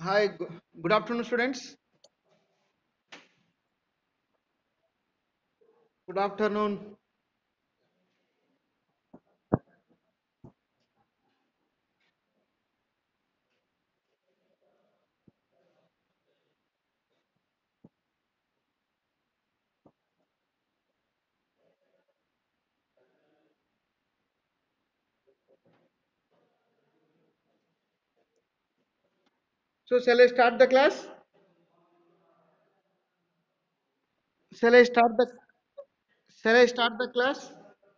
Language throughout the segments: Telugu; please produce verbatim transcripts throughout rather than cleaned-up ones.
Hi, go- good afternoon, students. Good afternoon. So, shall I start the class? Shall I start the Shall I start the class?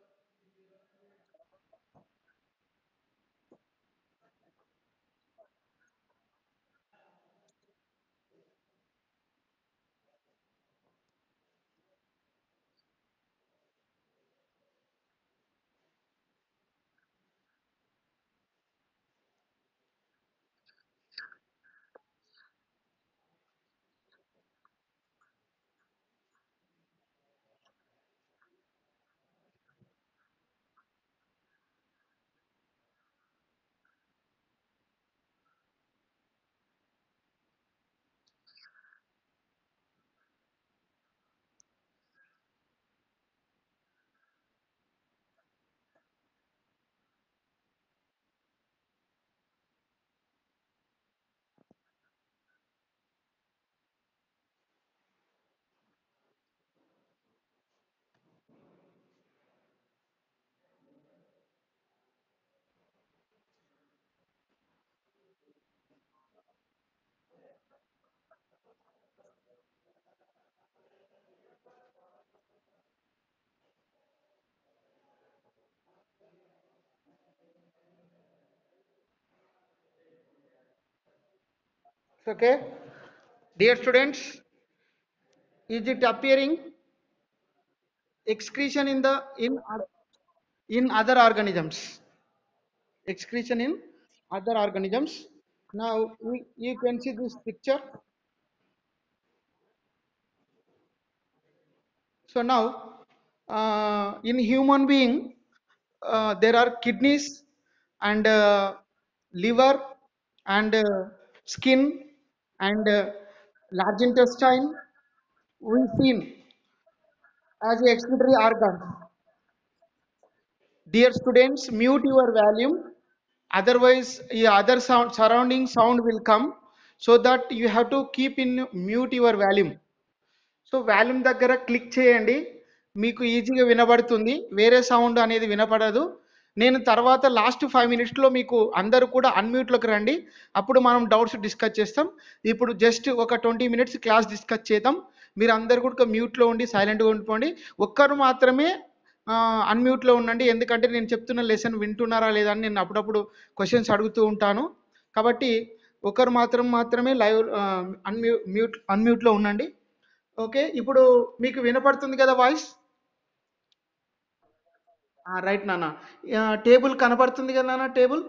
Okay. Dear students, is it appearing excretion in the in oth- in other organisms? Excretion in other organisms. Now we, you can see this picture. So now, uh, in human being, uh, there are kidneys and uh, liver and uh, skin and uh, large intestine. We seen as a excretory organ. Dear students, mute your volume. Otherwise, yeah, other sound surrounding sound will come. So that you have to keep in mute your volume. So volume దగ్గర క్లిక్ చేయండి. మీకు ఈజీగా వినబడుతుంది, వేరే సౌండ్ అనేది వినపడదు. నేను తర్వాత లాస్ట్ ఫైవ్ మినిట్స్లో మీకు అందరూ కూడా అన్మ్యూట్లోకి రండి, అప్పుడు మనం డౌట్స్ డిస్కస్ చేస్తాం. ఇప్పుడు జస్ట్ ఒక ట్వంటీ మినిట్స్ క్లాస్ డిస్కస్ చేద్దాం. మీరు అందరు కూడా మ్యూట్లో ఉండి సైలెంట్గా ఉండిపోండి. ఒక్కరు మాత్రమే అన్మ్యూట్లో ఉండండి, ఎందుకంటే నేను చెప్తున్న లెసన్ వింటున్నారా లేదా అని నేను అప్పుడప్పుడు క్వశ్చన్స్ అడుగుతూ ఉంటాను. కాబట్టి ఒకరు మాత్రం మాత్రమే లైవ్ అన్మ్యూ మ్యూట్ అన్మ్యూట్లో ఉండండి. ఓకే, ఇప్పుడు మీకు వినపడుతుంది కదా వాయిస్? రైట్ నాన్న. టేబుల్ కనపడుతుంది కదా నాన్న, టేబుల్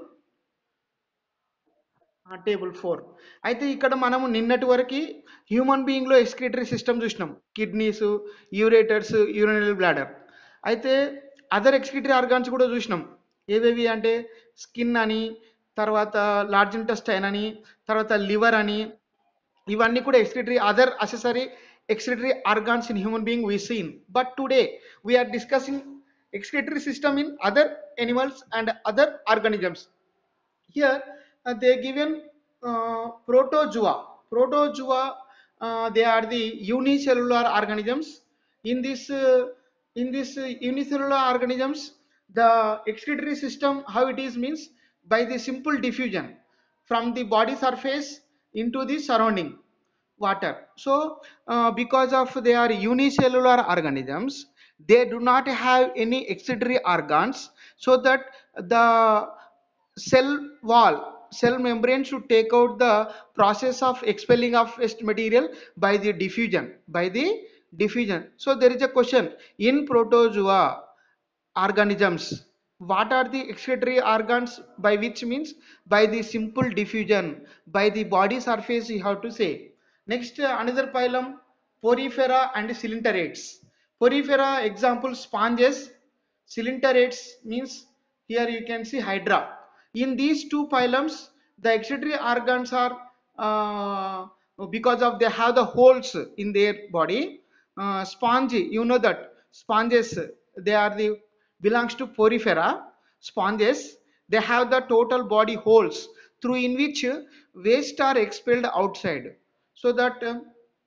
టేబుల్ ఫోర్. అయితే ఇక్కడ మనము నిన్నటి వరకు హ్యూమన్ బీయింగ్లో ఎక్స్క్రిటరీ సిస్టమ్ చూసినాం, కిడ్నీస్, యూరేటర్స్, యూరినరీ బ్లాడర్. అయితే అదర్ ఎక్స్క్రిటరీ ఆర్గాన్స్ కూడా చూసినాం. ఏవేవి అంటే స్కిన్ అని, తర్వాత లార్జ్ ఇంటెస్టైన్ అని, తర్వాత లివర్ అని. ఇవన్నీ కూడా excretory other accessory excretory organs in human being we seen. But today we are discussing excretory system in other animals and other organisms. Here uh, they given uh, protozoa. Protozoa, uh, they are the unicellular organisms. In this uh, in this uh, unicellular organisms, the excretory system how it is means by the simple diffusion from the body surface into the surrounding water. So uh, because of they are unicellular organisms, they do not have any excretory organs, so that the cell wall cell membrane should take out the process of expelling of waste material by the diffusion by the diffusion. So there is a question in protozoa organisms, what are the excretory organs, by which means by the simple diffusion by the body surface you have to say. Next, uh, another phylum, porifera and cylinderates. Porifera example sponges, cylinderates means here you can see hydra. In these two phylums the excretory organs are uh, because of they have the holes in their body. Uh, sponge, you know that sponges, they are the belongs to porifera. Sponges, they have the total body holes through in which waste are expelled outside. So that uh,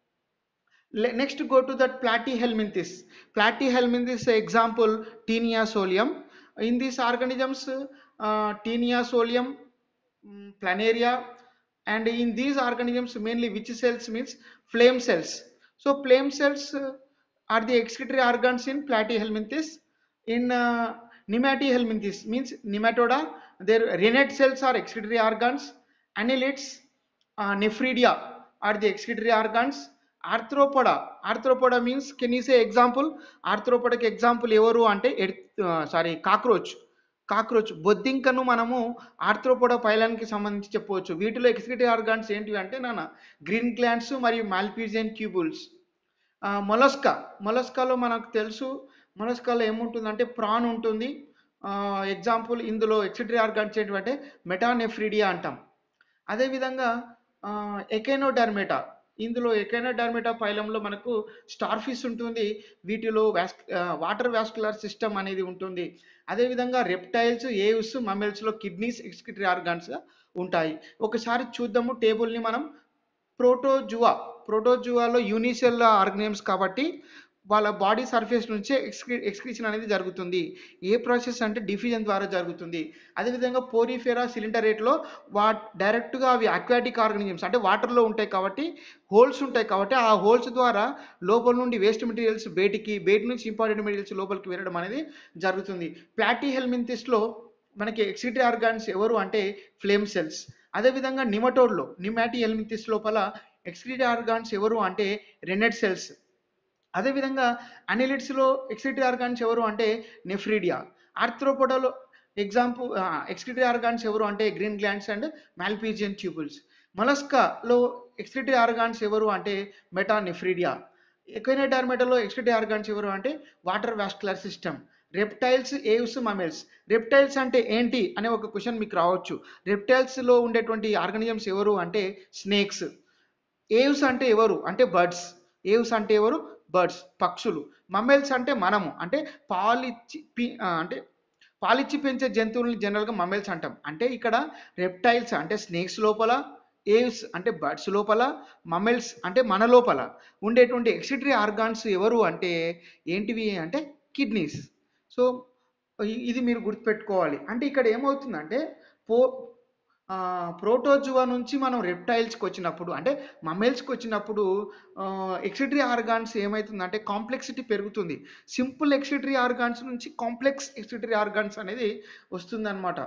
next go to that platyhelminthes. Platyhelminthes example Taenia solium. In these organisms, uh, Taenia solium, mm, planaria, and in these organisms mainly which cells means flame cells. So flame cells uh, are the excretory organs in platyhelminthes. In uh, nematohelminthes means nematoda, their renate cells are excretory organs. Annelids, uh, nephridia are the excretory organs. Arthropoda, arthropoda means, can you say example? Arthropoda కి ఎగ్జాంపుల్ ఎవరు అంటే సారీ కాక్రోచ్. కాక్రోచ్ బొద్దింకను మనము ఆర్థ్రోపోడా పైలానికి సంబంధించి చెప్పవచ్చు. వీటిలో ఎక్స్క్రిటరీ ఆర్గాన్స్ ఏంటివి అంటే నాన్న గ్రీన్ గ్లాండ్స్ మరియు మాల్పీజియన్ ట్యూబుల్స్. మొలస్కా, మొలస్కాలో మనకు తెలుసు మొలస్కాలో ఏముంటుందంటే ప్రాన్ ఉంటుంది. ఎగ్జాంపుల్ ఇందులో ఎక్స్క్రిటరీ ఆర్గాన్స్ ఏంటంటే మెటానెఫ్రిడియా అంటాం. అదేవిధంగా ఎకైనోడర్మేటా, ఇందులో ఎకైనోడర్మేటా ఫైలంలో మనకు స్టార్ ఫిష్ ఉంటుంది. వీటిలో వాస్ వాటర్ వాస్కులర్ సిస్టమ్ అనేది ఉంటుంది. అదేవిధంగా రెప్టైల్స్, ఏవ్స్, మమెల్స్లో కిడ్నీస్ ఎక్స్క్రిటరీ ఆర్గాన్స్ ఉంటాయి. ఒకసారి చూద్దాము టేబుల్ని మనం. ప్రోటోజువా, ప్రోటోజువాలో యూనిసెల్ ఆర్గనిజమ్స్ కాబట్టి వాళ్ళ బాడీ సర్ఫేస్ నుంచే ఎక్స్క్రీ ఎక్స్క్రీషన్ అనేది జరుగుతుంది. ఏ ప్రాసెస్ అంటే డిఫ్యూజన్ ద్వారా జరుగుతుంది. అదేవిధంగా పోరిఫెరా సిలిండరేట్లో వా డైరెక్ట్గా అవి అక్వాటిక్ ఆర్గనిజమ్స్ అంటే వాటర్లో ఉంటాయి కాబట్టి హోల్స్ ఉంటాయి కాబట్టి ఆ హోల్స్ ద్వారా లోపల నుండి వేస్ట్ మెటీరియల్స్ బయటికి, బయట నుంచి ఇంపార్టెంట్ మెటీరియల్స్ లోపలికి వెళ్ళడం అనేది జరుగుతుంది. ప్లాటీహెల్మింథిస్లో మనకి ఎక్స్క్రిటరీ ఆర్గాన్స్ ఎవరు అంటే ఫ్లేమ్ సెల్స్. అదేవిధంగా నిమటోడ్లో నిమాటిహెల్మింథిస్ లోపల ఎక్స్క్రిటరీ ఆర్గాన్స్ ఎవరు అంటే రెనెట్ సెల్స్. అదేవిధంగా అనిలిడ్స్లో ఎక్స్క్రిటరీ ఆర్గాన్స్ ఎవరు అంటే నెఫ్రిడియా. ఆర్థ్రోపోడాలో ఎగ్జాంపుల్ ఎక్స్క్రిటరీ ఆర్గాన్స్ ఎవరు అంటే green glands and Malpighian tubules. మొలస్కాలో ఎక్స్క్రిటరీ ఆర్గాన్స్ ఎవరు అంటే మెటానెఫ్రిడియా. ఎక్వైనోడర్మేటాలో ఎక్స్క్రిటరీ ఆర్గాన్స్ ఎవరు అంటే water vascular system. Reptiles, aves, mammals. Reptiles అంటే ఏంటి అనే ఒక క్వశ్చన్ మీకు రావచ్చు. రెప్టైల్స్లో ఉండేటువంటి ఆర్గానిజమ్స్ ఎవరు అంటే స్నేక్స్. ఏవ్స్ అంటే ఎవరు అంటే బర్డ్స్. ఏవ్స్ అంటే ఎవరు బర్డ్స్, పక్షులు. మమెల్స్ అంటే మనము అంటే పాలిచ్చి అంటే పాలిచ్చి పెంచే జంతువుల్ని జనరల్గా మమెల్స్ అంటాం. అంటే ఇక్కడ రెప్టైల్స్ అంటే స్నేక్స్ లోపల, ఏవ్స్ అంటే బర్డ్స్ లోపల, మమెల్స్ అంటే మన లోపల ఉండేటువంటి ఎక్స్క్రిటరీ ఆర్గాన్స్ ఎవరు అంటే ఏంటివి అంటే కిడ్నీస్. సో ఇది మీరు గుర్తుపెట్టుకోవాలి. అంటే ఇక్కడ ఏమవుతుందంటే పో ప్రోటోజువా నుంచి మనం రెప్టైల్స్కి వచ్చినప్పుడు అంటే మమెల్స్కి వచ్చినప్పుడు ఎక్స్క్రిటరీ ఆర్గాన్స్ ఏమవుతుందంటే కాంప్లెక్సిటీ పెరుగుతుంది. సింపుల్ ఎక్స్క్రిటరీ ఆర్గాన్స్ నుంచి కాంప్లెక్స్ ఎక్స్క్రిటరీ ఆర్గాన్స్ అనేది వస్తుందన్నమాట.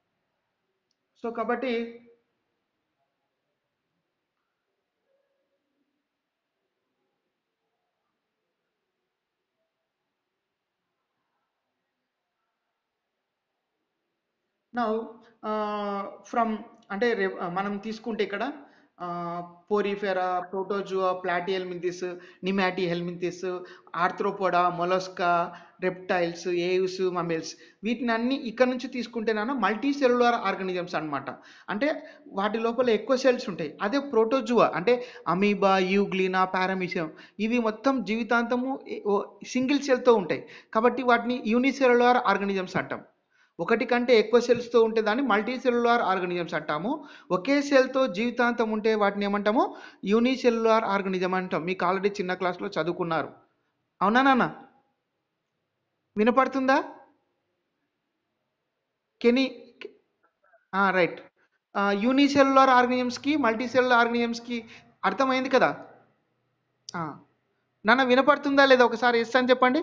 సో కాబట్టి నౌ ఫ్రమ్ అంటే మనం తీసుకుంటే ఇక్కడ Porifera, Protozoa, Platyhelminthes, Nemathelminthes, Arthropoda, Mollusca, reptiles, aves, mammals, వీటిని అన్ని ఇక్కడ నుంచి తీసుకుంటేనా మల్టీ సెల్యులర్ ఆర్గానిజమ్స్ అనమాట. అంటే వాటి లోపల ఎక్కువ సెల్స్ ఉంటాయి. అదే ప్రోటోజువా అంటే అమీబా, యూగ్లీనా, పారామిషియం ఇవి మొత్తం జీవితాంతము సింగిల్ సెల్తో ఉంటాయి కాబట్టి వాటిని యూనిసెల్యులర్ ఆర్గానిజమ్స్ అంటాం. ఒకటి కంటే ఎక్కువ సెల్స్తో ఉంటే దాన్ని మల్టీ సెల్యులార్ ఆర్గానిజమ్స్ అంటాము. ఒకే సెల్తో జీవితాంతం ఉంటే వాటిని ఏమంటాము యూనిసెల్యులార్ ఆర్గానిజం అంటాం. మీకు ఆల్రెడీ చిన్న క్లాస్లో చదువుకున్నారు. అవునా నాన్న? వినపడుతుందా? కెనీ రైట్. యూనిసెల్యులార్ ఆర్గానిజమ్స్కి మల్టీ సెల్యులార్ ఆర్గానిజమ్స్కి అర్థమైంది కదా నాన్న? వినపడుతుందా లేదా ఒకసారి ఎస్ అని చెప్పండి.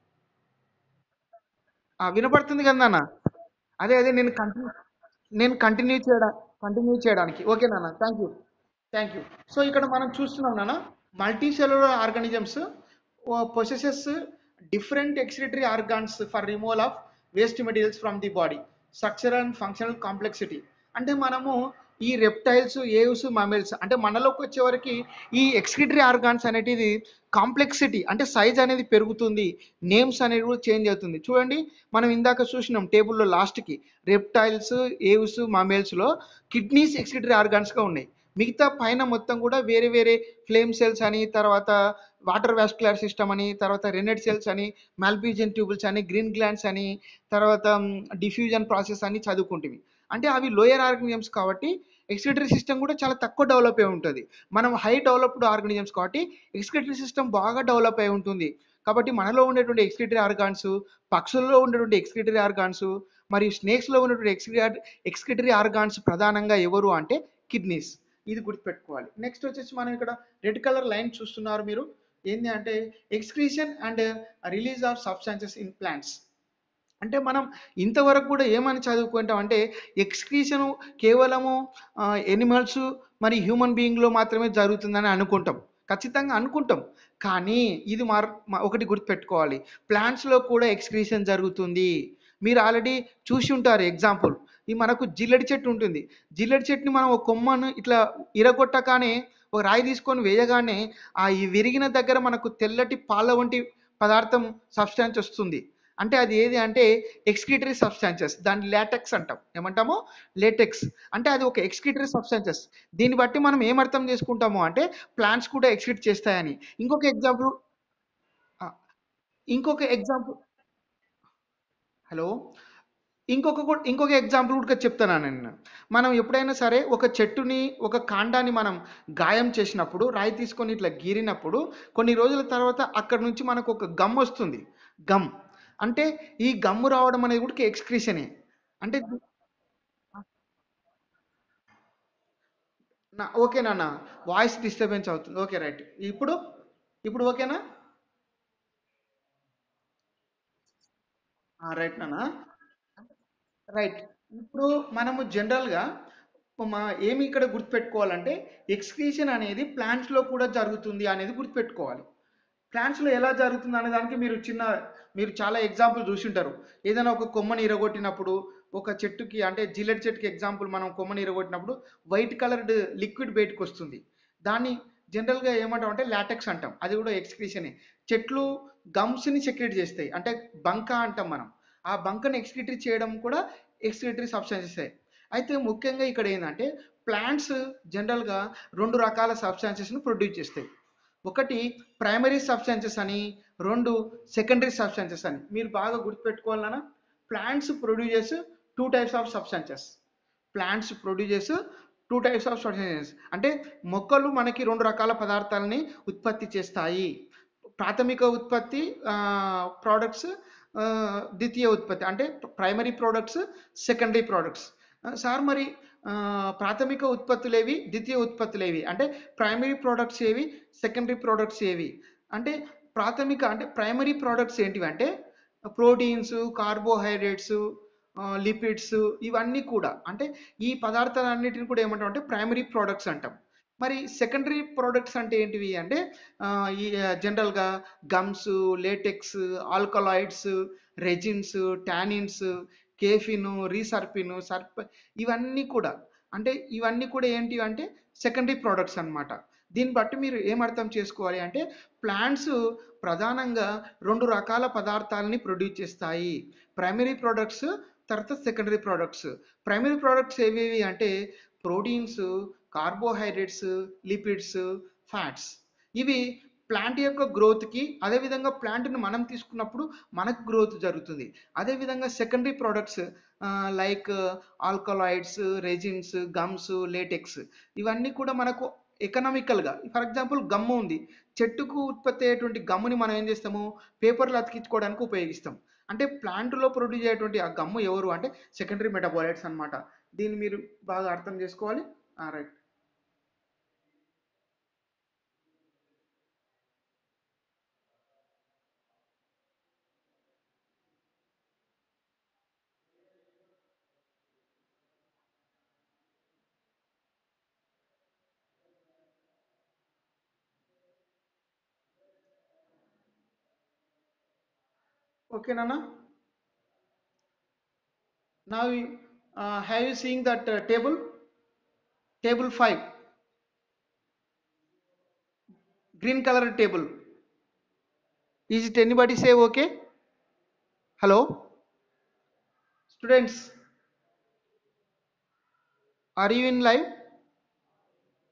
వినపడుతుంది కదా నాన్న? అదే అదే నేను కంటిన్యూ నేను కంటిన్యూ చేయడా కంటిన్యూ చేయడానికి ఓకే నాన్న. Thank you thank you. So ఇక్కడ మనం చూస్తున్నాం నాన్న multicellular organisms possesses different excretory organs for removal of waste materials from the body, structure and functional complexity. అంటే మనము ఈ రెప్టైల్స్, ఏవ్స్, మమెల్స్ అంటే మనలోకి వచ్చేవరకు ఈ ఎక్స్క్రిటరీ ఆర్గాన్స్ అనేటిది కాంప్లెక్సిటీ అంటే సైజ్ అనేది పెరుగుతుంది, నేమ్స్ అనేది కూడా చేంజ్ అవుతుంది. చూడండి మనం ఇందాక చూసినాం టేబుల్లో లాస్ట్కి రెప్టైల్స్, ఏవ్స్, మమెల్స్లో కిడ్నీస్ ఎక్స్క్రిటరీ ఆర్గాన్స్గా ఉన్నాయి. మిగతా పైన మొత్తం కూడా వేరే వేరే ఫ్లేమ్ సెల్స్ అని, తర్వాత వాటర్ వాస్కులర్ సిస్టమ్ అని, తర్వాత రెనెట్ సెల్స్ అని, మాల్పిజియన్ ట్యూబుల్స్ అని, గ్రీన్ గ్లాండ్స్ అని, తర్వాత డిఫ్యూజన్ ప్రాసెస్ అని చదువుకుంటుంది. అంటే అవి లోయర్ ఆర్గనిజమ్స్ కాబట్టి ఎక్స్క్రిటరీ సిస్టమ్ కూడా చాలా తక్కువ డెవలప్ అయి ఉంటుంది. మనం హై డెవలప్డ్ ఆర్గనిజమ్స్ కాబట్టి ఎక్స్క్రిటరీ సిస్టమ్ బాగా డెవలప్ అయి ఉంటుంది. కాబట్టి మనలో ఉండేటువంటి ఎక్స్క్రిటరీ ఆర్గాన్స్, పక్షుల్లో ఉండేటువంటి ఎక్స్క్రిటరీ ఆర్గాన్స్, మరియు స్నేక్స్లో ఉన్నటువంటి ఎక్స్క్రి ఎక్స్క్రిటరీ ఆర్గాన్స్ ప్రధానంగా ఎవరు అంటే కిడ్నీస్. ఇది గుర్తుపెట్టుకోవాలి. నెక్స్ట్ వచ్చేసి మనం ఇక్కడ రెడ్ కలర్ లైన్ చూస్తున్నారు మీరు. ఏంటి అంటే excretion and release of substances in plants. అంటే మనం ఇంతవరకు కూడా ఏమని చదువుకుంటాం అంటే ఎక్స్క్రీషను కేవలము ఎనిమల్స్ మరి హ్యూమన్ బీయింగ్లో మాత్రమే జరుగుతుందని అనుకుంటాం. ఖచ్చితంగా అనుకుంటాం. కానీ ఇది మార్ మ- ఒకటి గుర్తుపెట్టుకోవాలి, ప్లాంట్స్లో కూడా ఎక్స్క్రీషన్ జరుగుతుంది. మీరు ఆల్రెడీ చూసి ఉంటారు ఎగ్జాంపుల్. ఈ మనకు జిల్లెడి చెట్టు ఉంటుంది. జిల్లెడి చెట్టుని మనం ఒక కొమ్మను ఇట్లా ఇరగొట్టగానే, ఒక రాయి తీసుకొని వేయగానే ఆ ఈ విరిగిన దగ్గర మనకు తెల్లటి పాల వంటి పదార్థం సబ్స్టాన్స్ వస్తుంది. అంటే అది ఏది అంటే ఎక్స్క్రీటరీ సబ్స్టాన్సెస్. దాన్ని లాటెక్స్ అంటాం. ఏమంటాము? లేటెక్స్. అంటే అది ఒక ఎక్స్క్రీటరీ సబ్స్టాన్సెస్. దీన్ని బట్టి మనం ఏం అర్థం చేసుకుంటాము అంటే ప్లాంట్స్ కూడా ఎక్స్క్రీట్ చేస్తాయని. ఇంకొక ఎగ్జాంపుల్ ఇంకొక ఎగ్జాంపుల్ హలో ఇంకొక కూడా ఇంకొక ఎగ్జాంపుల్ కూడా చెప్తాను నేను. మనం ఎప్పుడైనా సరే ఒక చెట్టుని, ఒక కాండాన్ని మనం గాయం చేసినప్పుడు, రాయి తీసుకొని ఇట్లా గీరినప్పుడు కొన్ని రోజుల తర్వాత అక్కడ నుంచి మనకు ఒక గమ్ వస్తుంది. గమ్ అంటే ఈ గమ్ము రావడం అనేది కూడా ఎక్స్క్రీషనే. అంటే నా ఓకే నాన్న, వాయిస్ డిస్టర్బెన్స్ అవుతుంది. Okay right. ఇప్పుడు ఇప్పుడు ఓకేనా? రైట్ నాన్న. రైట్. ఇప్పుడు మనము జనరల్గా మా ఏమి ఇక్కడ గుర్తుపెట్టుకోవాలంటే ఎక్స్క్రీషన్ అనేది ప్లాంట్స్లో కూడా జరుగుతుంది అనేది గుర్తుపెట్టుకోవాలి. ప్లాంట్స్లో ఎలా జరుగుతుంది అనే దానికి మీరు చిన్న మీరు చాలా ఎగ్జాంపుల్ చూసి ఉంటారు. ఏదైనా ఒక కొమ్మని ఇరగొట్టినప్పుడు, ఒక చెట్టుకి అంటే జిల్లెడ్ చెట్టుకి ఎగ్జాంపుల్, మనం కొమ్మని ఇరగొట్టినప్పుడు వైట్ కలర్డ్ లిక్విడ్ బయటకు వస్తుంది. దాన్ని జనరల్గా ఏమంటాం అంటే లాటెక్స్ అంటాం. అది కూడా ఎక్స్క్రీషనే. చెట్లు గమ్స్ని సెక్రెట్ చేస్తాయి, అంటే బంక అంటాం మనం. ఆ బంకను ఎక్స్క్రీటరీ చేయడం కూడా ఎక్స్క్రీటరీ సబ్స్టాన్సెసే. అయితే ముఖ్యంగా ఇక్కడ ఏంటంటే ప్లాంట్స్ జనరల్గా రెండు రకాల సబ్స్టాన్సెస్ని ప్రొడ్యూస్ చేస్తాయి. ఒకటి ప్రైమరీ సబ్స్టాన్సెస్ అని, రెండు సెకండరీ సబ్స్టాన్సెస్ అని. మీరు బాగా గుర్తుపెట్టుకోవాలన్నా, plants produces two types of substances. Plants produces two types of substances. అంటే మొక్కలు మనకి రెండు రకాల పదార్థాలని ఉత్పత్తి చేస్తాయి. ప్రాథమిక ఉత్పత్తి ప్రోడక్ట్స్, ద్వితీయ ఉత్పత్తి అంటే primary products, secondary products. Sir మరి ఆ, ప్రాథమిక ఉత్పత్తులు ఏవి, ద్వితీయ ఉత్పత్తులు ఏవి అంటే ప్రైమరీ ప్రోడక్ట్స్ ఏవి, సెకండరీ ప్రోడక్ట్స్ ఏవి అంటే ప్రాథమిక అంటే ప్రైమరీ ప్రోడక్ట్స్ ఏంటివి అంటే ప్రోటీన్స్, కార్బోహైడ్రేట్స్, లిపిడ్స్, ఇవన్నీ కూడా అంటే ఈ పదార్థాలన్నిటిని కూడా ఏమంటాం అంటే ప్రైమరీ ప్రోడక్ట్స్ అంటాం. మరి సెకండరీ ప్రోడక్ట్స్ అంటే ఏంటివి అంటే ఆ, ఈ జనరల్గా gums, latex, alkaloids, resins, tannins, caffeine, reserpine, సర్ప, ఇవన్నీ కూడా అంటే ఇవన్నీ కూడా ఏంటి అంటే సెకండరీ ప్రోడక్ట్స్ అన్నమాట. దీన్ని బట్టి మీరు ఏం అర్థం చేసుకోవాలి అంటే ప్లాంట్స్ ప్రధానంగా రెండు రకాల పదార్థాలని ప్రొడ్యూస్ చేస్తాయి. ప్రైమరీ ప్రోడక్ట్స్, తర్వాత సెకండరీ ప్రోడక్ట్స్. ప్రైమరీ ప్రోడక్ట్స్ ఏవేవి అంటే ప్రోటీన్స్, కార్బోహైడ్రేట్స్, లిపిడ్స్, ఫ్యాట్స్. ఇవి ప్లాంట్ యొక్క గ్రోత్కి, అదేవిధంగా ప్లాంట్ని మనం తీసుకున్నప్పుడు మనకు గ్రోత్ జరుగుతుంది. అదేవిధంగా secondary products like alkaloids, resins, gums, latex, ఇవన్నీ కూడా మనకు ఎకనామికల్గా, ఫర్ ఎగ్జాంపుల్ గమ్ము ఉంది. చెట్టుకు ఉత్పత్తి అయ్యేటువంటి గమ్ముని మనం ఏం చేస్తాము, పేపర్లు అతికించుకోవడానికి ఉపయోగిస్తాం. అంటే ప్లాంట్లో ప్రొడ్యూస్ అయ్యేటువంటి ఆ గమ్ము ఎవరు అంటే సెకండరీ మెటాబాలైట్స్ అన్నమాట. దీన్ని మీరు బాగా అర్థం చేసుకోవాలి. రైట్. ఓకేనా? Now, uh, have you seen that uh, table? Table five, green color table. Is it anybody say okay? Hello, students, are you in live?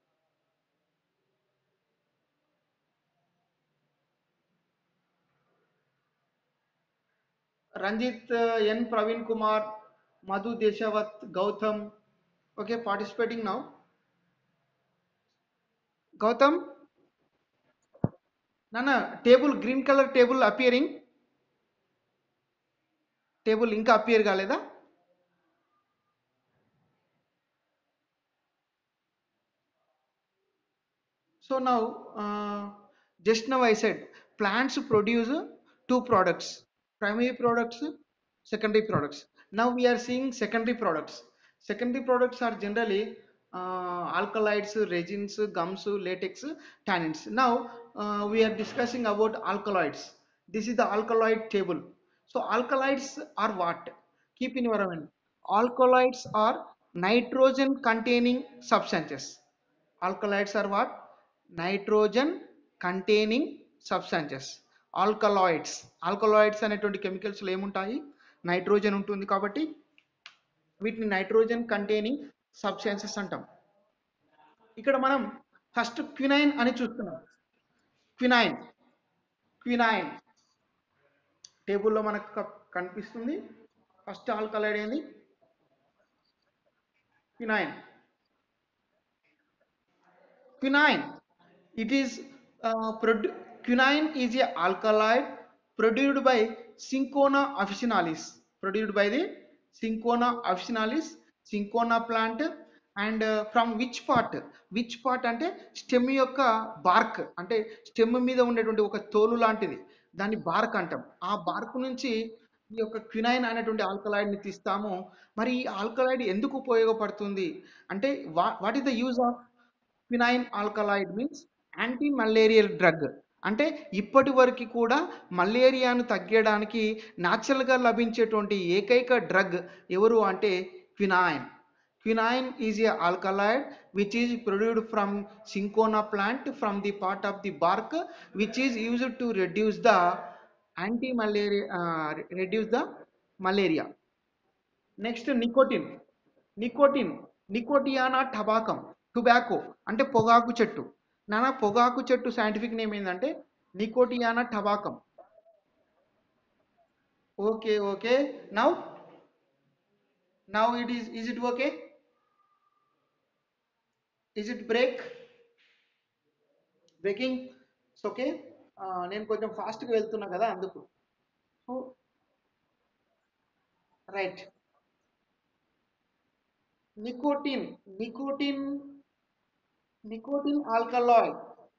Ranjit, uh, N. Praveen Kumar, Madhu Deshavat, Gautam. Okay, participating now. Gautam, Nana, table, green color table appearing. Table ఇంకా appear కాలేదా? So now, uh, just now I said plants produce two products, primary products, secondary products. Now we are seeing secondary products. Secondary products are generally uh, alkaloids, resins, gums, latex, tannins. Now uh, we are discussing about alkaloids. This is the alkaloid table. So alkaloids are what? Keep in your mind. Alkaloids are nitrogen containing substances. Alkaloids are what? Nitrogen containing substances. Alkaloids alkaloids అనేటువంటి కెమికల్స్లో ఏముంటాయి? నైట్రోజన్ ఉంటుంది కాబట్టి వీటిని నైట్రోజన్ కంటైనింగ్ సబ్స్టాన్సెస్ అంటాం. ఇక్కడ మనం ఫస్ట్ క్వినైన్ అని చూస్తున్నాం. క్వినైన్ క్వినైన్ టేబుల్లో మనకు క- కనిపిస్తుంది. ఫస్ట్ ఆల్కలైడ్ ఏంది? Quinine. Quinine. It is uh, produ- quinine is a alkaloid produced by Cinchona officinalis. Produced by the Cinchona officinalis, Cinchona plant, and uh, from which part? Which part అంటే స్టెమ్ యొక్క బార్క్, అంటే స్టెమ్ మీద ఉండేటువంటి ఒక తోలు లాంటిది, దాన్ని బార్క్ అంటాం. ఆ బార్క్ నుంచి ఈ యొక్క క్వినైన్ అనేటువంటి ఆల్కలాయిడ్ ని తీస్తాము. మరి ఈ ఆల్కలాయిడ్ ఎందుకు ఉపయోగపడుతుంది అంటే, what is the use of quinine alkaloid? Means anti malarial drug. అంటే ఇప్పటి వరకు కూడా మలేరియాను తగ్గడానికి న్యాచురల్గా లభించేటువంటి ఏకైక డ్రగ్ ఎవరు అంటే quinine. Quinine is a alkaloid which is produced from cinchona plant from the part of the bark, which is used to reduce the anti-malaria, uh, reduce the malaria. Next nicotine. Nicotine Nicotiana tabacum, tobacco అంటే పొగాకు చెట్టు. నానా పొగాకు చెట్టు సైంటిఫిక్ నేమ్ ఏంటంటే Nicotiana tabacum. Okay okay. Now now it is is it okay? Is it break? Breaking okay. నేను కొంచెం ఫాస్ట్గా వెళ్తున్నా కదా అందుకు. So right. Nicotine nicotine nicotine alkaloid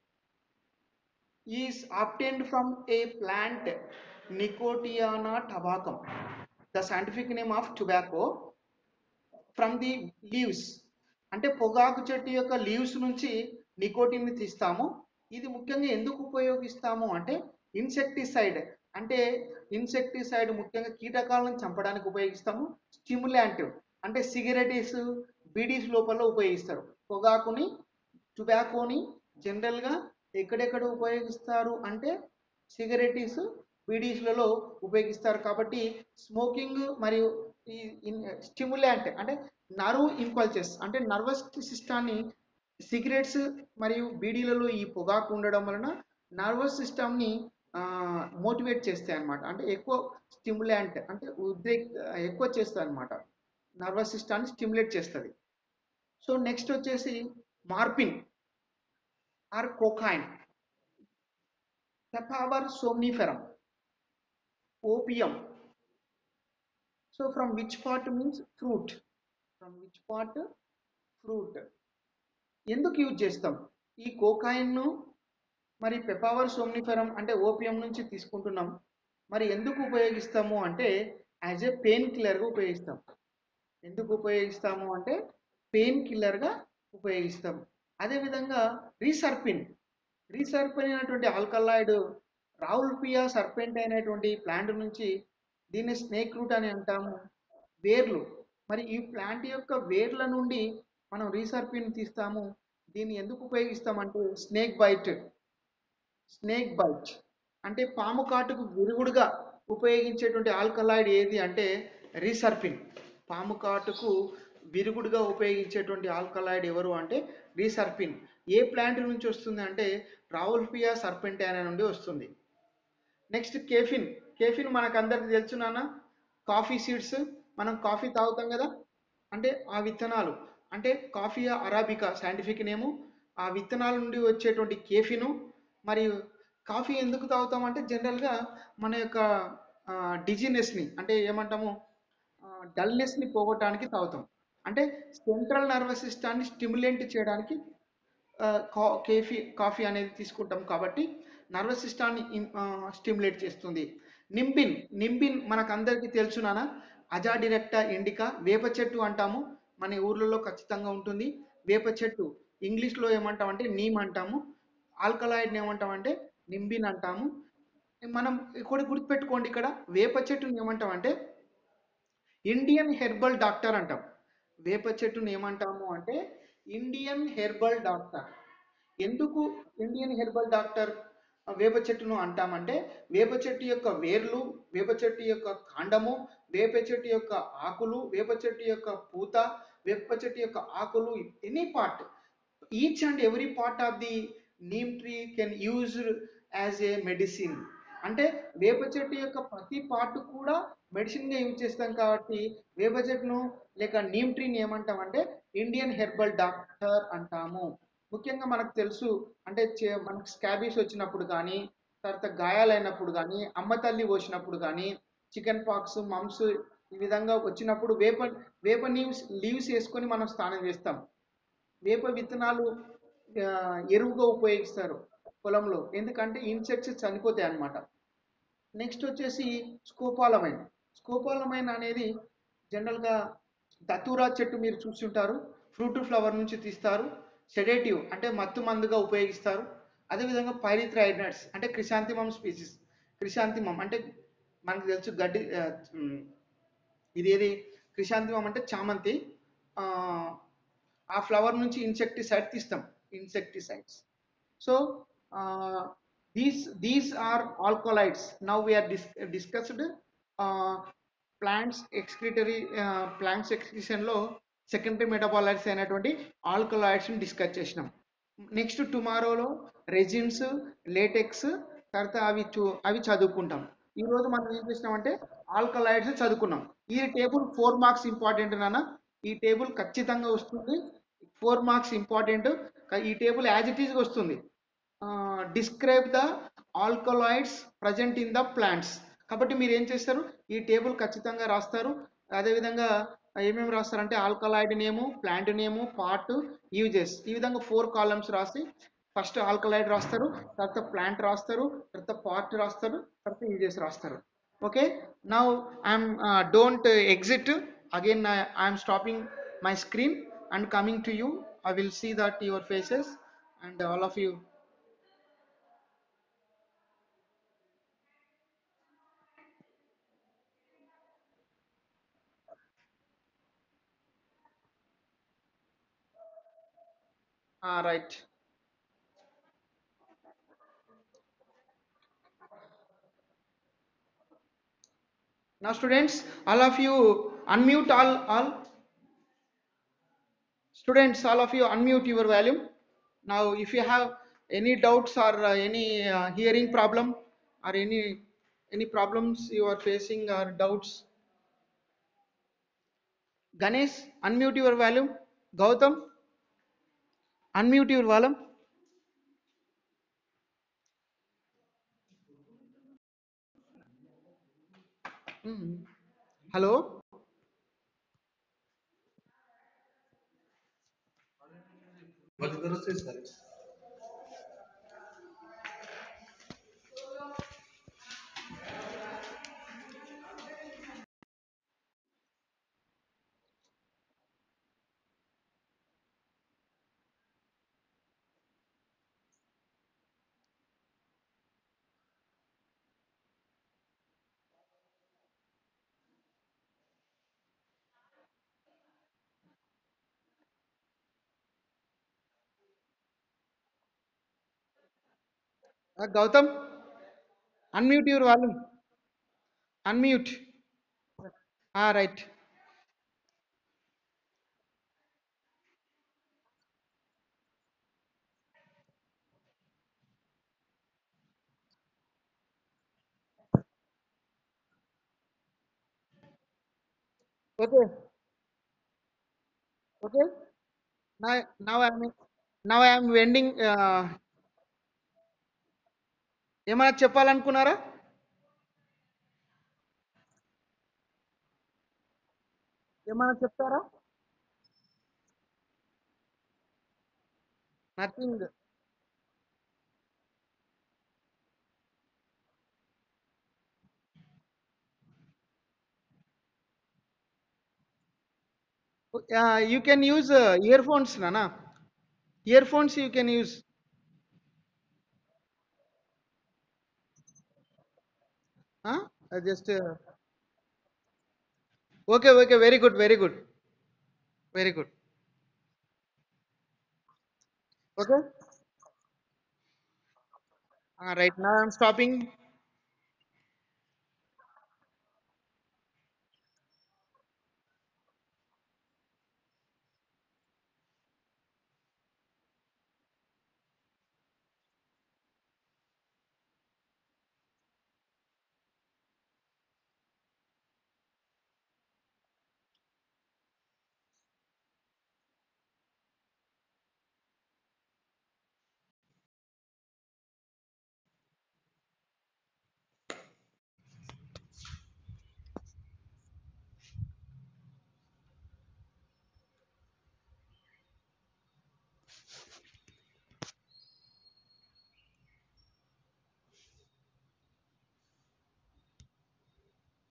is obtained from a plant Nicotiana tabacum. The scientific name of tobacco, from the leaves. అంటే పొగాకు చెట్టు యొక్క లీవ్స్ నుంచి నికోటిన్ ని తీస్తాము. ఇది ముఖ్యంగా ఎందుకు ఉపయోగిస్తాము అంటే ఇన్సెక్టిసైడ్, అంటే ఇన్సెక్టిసైడ్ ముఖ్యంగా కీటకాలను చంపడానికి ఉపయోగిస్తాము. స్టిములాంట్ అంటే సిగరెటీస్, బీడీస్ లోపల ఉపయోగిస్తారు. పొగాకుని, టొబాకోని జనరల్గా ఎక్కడెక్కడ ఉపయోగిస్తారు అంటే సిగరెటీస్, బీడీస్లలో ఉపయోగిస్తారు. కాబట్టి స్మోకింగ్ మరియు ఈ స్టిములాంట్ అంటే నర్వ్ ఇంపల్సెస్ అంటే నర్వస్ సిస్టాన్ని, సిగరెట్స్ మరియు బీడీలలో ఈ పొగాకు ఉండడం వలన నర్వస్ సిస్టమ్ని మోటివేట్ చేస్తాయి అన్నమాట. అంటే ఎక్కువ స్టిములాంట్ అంటే ఉద్రేక్ ఎక్కువ చేస్తుంది అనమాట, నర్వస్ సిస్టాన్ని స్టిమ్యులేట్ చేస్తుంది. సో నెక్స్ట్ వచ్చేసి morphine or cocaine, Papaver somniferum, opium. So from which part means fruit. From which part? Fruit. ఎందుకు యూజ్ చేస్తాం ఈ కోకాయిన్ను? మరి పెపావర్ సోమ్నిఫెరం అంటే ఓపియం నుంచి తీసుకుంటున్నాం. మరి ఎందుకు ఉపయోగిస్తాము అంటే యాజ్ ఏ పెయిన్ కిల్లర్గా ఉపయోగిస్తాం. ఎందుకు ఉపయోగిస్తాము అంటే పెయిన్ కిల్లర్గా ఉపయోగిస్తాం. అదేవిధంగా రీసర్పిన్. రీసర్పిన్ అయినటువంటి ఆల్కలాయిడ్ రావుల్పియా సర్పెంట్ అయినటువంటి ప్లాంట్ నుంచి, దీన్ని స్నేక్ రూట్ అని అంటాము, వేర్లు. మరి ఈ ప్లాంట్ యొక్క వేర్ల నుండి మనం రీసర్పిన్ తీస్తాము. దీన్ని ఎందుకు ఉపయోగిస్తామంటే స్నేక్ బైట్. స్నేక్ బైట్ అంటే పాము కాటుకు విరుగుడుగా ఉపయోగించేటువంటి ఆల్కలాయిడ్ ఏది అంటే రీసర్పిన్. పాము కాటుకు విరుగుడుగా ఉపయోగించేటువంటి ఆల్కలాయిడ్ ఎవరు అంటే రీసర్పిన్. ఏ ప్లాంట్ నుంచి వస్తుంది అంటే రావుల్పియా సర్పెంటానా నుండి వస్తుంది. Next caffeine. కేఫీన్ మనకందరికి తెలుసు నాన్న. కాఫీ సీడ్స్, మనం కాఫీ తాగుతాం కదా, అంటే ఆ విత్తనాలు, అంటే కాఫీ అరాబికా సైంటిఫిక్ నేము. ఆ విత్తనాల నుండి వచ్చేటువంటి కేఫీను. మరియు కాఫీ ఎందుకు తాగుతాం అంటే జనరల్గా మన యొక్క డిజినెస్ని, అంటే ఏమంటాము, డల్నెస్ని పోగొట్టడానికి తాగుతాం. అంటే సెంట్రల్ నర్వస్ సిస్టాన్ని స్టిమ్యులేట్ చేయడానికి ఆ, కా కేఫీ కాఫీ అనేది తీసుకుంటాం కాబట్టి నర్వస్ సిస్టాన్ని స్టిమ్యులేట్ చేస్తుంది. నింబిన్ నింబిన్ మనకు అందరికీ తెలుసు నాన్న. అజాడిరెక్టా ఇండికా, వేప చెట్టు అంటాము. మన ఊర్లలో ఖచ్చితంగా ఉంటుంది వేప చెట్టు. ఇంగ్లీష్లో ఏమంటామంటే నీమ్ అంటాము. ఆల్కలాయిడ్ని ఏమంటామంటే నింబిన్ అంటాము. మనం కూడా గుర్తుపెట్టుకోండి, ఇక్కడ వేప చెట్టుని ఏమంటామంటే ఇండియన్ హెర్బల్ డాక్టర్ అంటాం. వేప చెట్టుని ఏమంటాము అంటే ఇండియన్ హెర్బల్ డాక్టర్. ఎందుకు ఇండియన్ హెర్బల్ డాక్టర్ వేప చెట్టును అంటామంటే వేప చెట్టు యొక్క వేర్లు, వేప చెట్టు యొక్క కాండము, వేప చెట్టు యొక్క ఆకులు, వేప చెట్టు యొక్క పూత, వేప చెట్టు యొక్క ఆకులు, any part, each and every part of the neem tree can use as a medicine. అంటే వేప చెట్టు యొక్క ప్రతి పార్ట్ కూడా మెడిసిన్గా యూజ్ చేస్తాం కాబట్టి వేప చెట్టును లేక నీమ్ ట్రీని ఏమంటామంటే ఇండియన్ హెర్బల్ డాక్టర్ అంటాము. ముఖ్యంగా మనకు తెలుసు, అంటే చే- మనకు స్కాబీస్ వచ్చినప్పుడు కానీ, తర్వాత గాయాలైనప్పుడు కానీ, అమ్మ తల్లి పోసినప్పుడు కానీ, చికెన్ పాక్స్, మమ్స్ ఈ విధంగా వచ్చినప్పుడు వేప వేప లీవ్స్ లీవ్స్ వేసుకొని మనం స్నానం చేస్తాం. వేప విత్తనాలు ఆ, ఎరువుగా ఉపయోగిస్తారు పొలంలో, ఎందుకంటే ఇన్సెక్ట్స్ చనిపోతాయి అన్నమాట. నెక్స్ట్ వచ్చేసి స్కోపాలమైన్. స్కోపాలమైన్ అనేది జనరల్గా దతూరా చెట్టు మీరు చూస్తుంటారు, ఫ్రూట్ ఫ్లవర్ నుంచి తీస్తారు. సెడేటివ్ అంటే మత్తు మందుగా ఉపయోగిస్తారు. అదేవిధంగా పైరిథ్రైనట్స్ అంటే క్రిసాంతిమం స్పీసీస్. క్రిసాంతిమం అంటే మనకు తెలుసు గడ్డి, ఆ, ఉమ్, ఇది ఏది, క్రిసాంతిమం అంటే చామంతి. ఆ ఆ ఫ్లవర్ నుంచి ఇన్సెక్టిసైడ్ తీస్తాం, insecticides. So these these are alkaloids. Now we are dis discussed plants excretory, plants ఎక్స్క్రిషన్లో సెకండరీ మెటబాలైట్స్ అయినటువంటి ఆల్కలాయిడ్స్ని డిస్కస్ చేసినాం. నెక్స్ట్ టుమారోలో రెజిన్స్, లేటెక్స్, తర్వాత అవి చూ అవి చదువుకుంటాం. ఈరోజు మనం ఏం చేసినామంటే ఆల్కలాయిడ్స్ చదువుకున్నాం. ఈ టేబుల్ ఫోర్ మార్క్స్ ఇంపార్టెంట్ నాన్న. ఈ టేబుల్ ఖచ్చితంగా వస్తుంది, ఫోర్ మార్క్స్ ఇంపార్టెంట్. ఈ టేబుల్ యాజ్ ఇట్ ఈస్గా వస్తుంది. Describe the alkaloids present in the plants. కాబట్టి మీరు ఏం చేస్తారు, ఈ టేబుల్ ఖచ్చితంగా రాస్తారు. అదేవిధంగా ఏమేమి రాస్తారంటే alkaloid name, plant name, part, uses, ఈ విధంగా ఫోర్ కాలమ్స్ రాసి ఫస్ట్ ఆల్కలాయిడ్ రాస్తారు, తర్వాత ప్లాంట్ రాస్తారు, తర్వాత పార్ట్ రాస్తారు, తర్వాత యూజెస్ రాస్తారు. Okay, now I'm don't exit again. I'm stopping my screen and coming to you. I will see that your faces and all of you. Ah, right. Now students, all of you unmute, all all students, all of you unmute your volume. Now if you have any doubts or uh, any uh, hearing problem or any any problems you are facing or doubts, Ganesh, unmute your volume. Gautam, unmute your volume. Hmm. Hello. Uh, Gautam, unmute your volume. Unmute. Ah, right. Okay, okay. Now, now I'm now I am ending. Uh, ఏమైనా చెప్పాలనుకున్నారా? ఏమైనా చెప్తారా? Nothing. Uh, you can use uh, earphones, Nana. Earphones you can use. Huh? Uh, just uh, okay, okay, very good, very good, very good. Okay. Uh, right now I'm stopping.